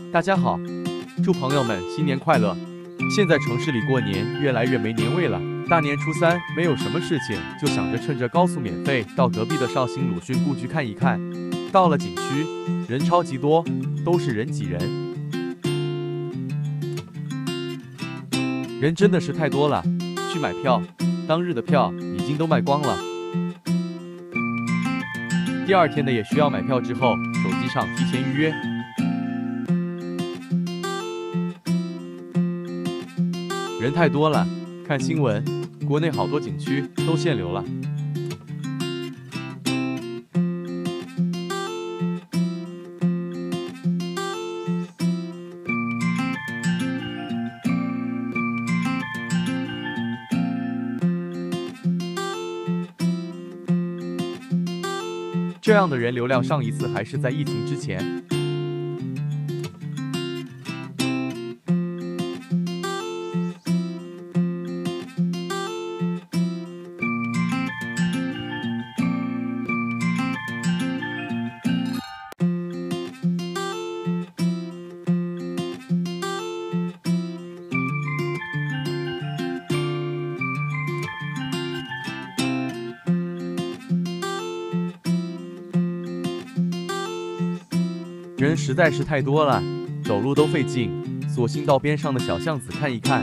大家好，祝朋友们新年快乐！现在城市里过年越来越没年味了。大年初三没有什么事情，就想着趁着高速免费到隔壁的绍兴鲁迅故居看一看。到了景区，人超级多，都是人挤人，人真的是太多了。去买票，当日的票已经都卖光了。第二天的也需要买票，之后手机上提前预约。人太多了，看新闻，国内好多景区都限流了。这样的人流量，上一次还是在疫情之前。人实在是太多了，走路都费劲，索性到边上的小巷子看一看。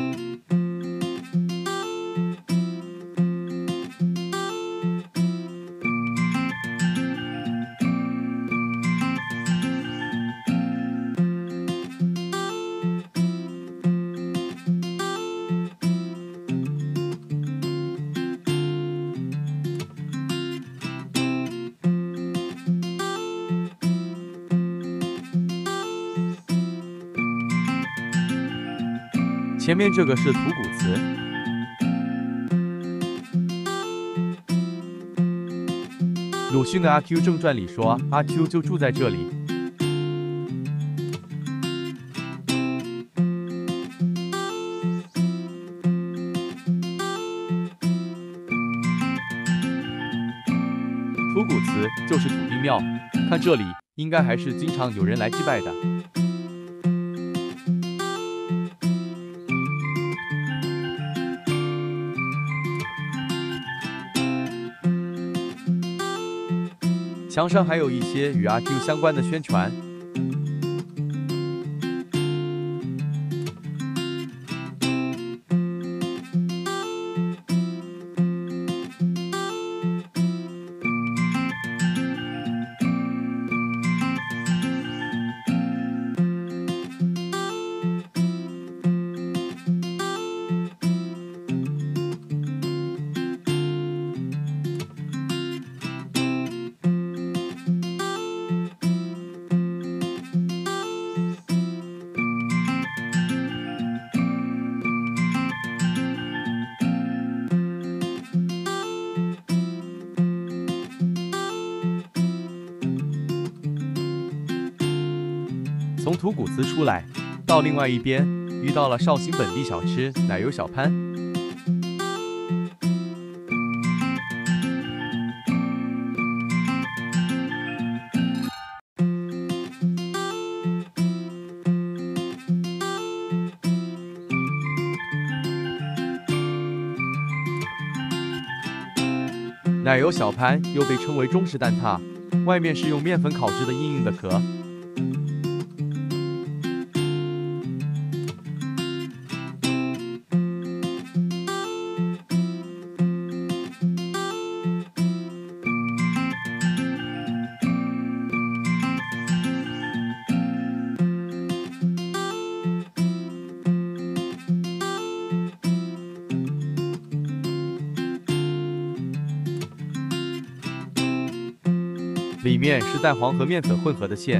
前面这个是土谷祠，鲁迅的《阿 Q 正传》里说，阿 Q 就住在这里。土谷祠就是土地庙，看这里应该还是经常有人来祭拜的。墙上还有一些与阿 Q 相关的宣传。从土谷祠出来，到另外一边遇到了绍兴本地小吃奶油小潘。奶油小潘又被称为中式蛋挞，外面是用面粉烤制的硬硬的壳。里面是蛋黄和面粉混合的馅。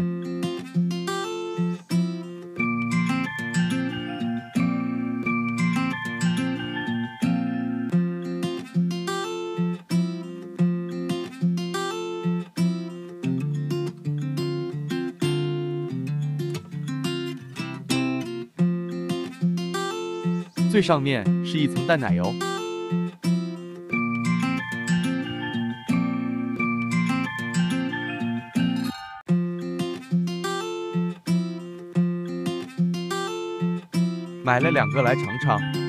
最上面是一层淡奶油。 买了2个来尝尝。